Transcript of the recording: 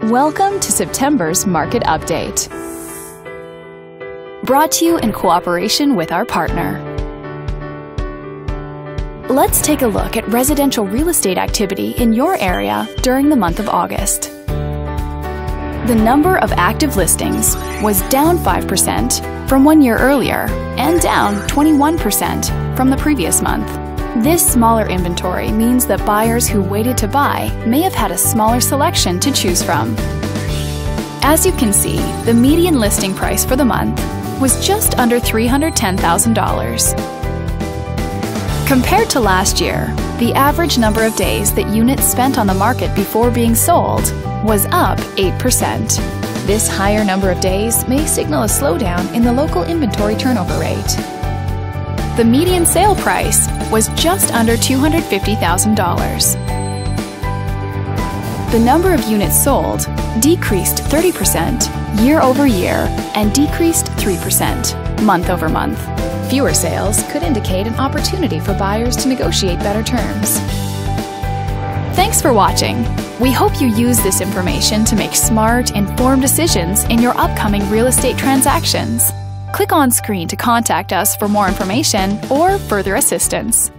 Welcome to September's Market Update. Brought to you in cooperation with our partner. Let's take a look at residential real estate activity in your area during the month of August. The number of active listings was down 5% from 1 year earlier and down 21% from the previous month. This smaller inventory means that buyers who waited to buy may have had a smaller selection to choose from. As you can see, the median listing price for the month was just under $310,000. Compared to last year, the average number of days that units spent on the market before being sold was up 8%. This higher number of days may signal a slowdown in the local inventory turnover rate. The median sale price was just under $250,000. The number of units sold decreased 30% year over year and decreased 3% month over month. Fewer sales could indicate an opportunity for buyers to negotiate better terms. Thanks for watching. We hope you use this information to make smart, informed decisions in your upcoming real estate transactions. Click on screen to contact us for more information or further assistance.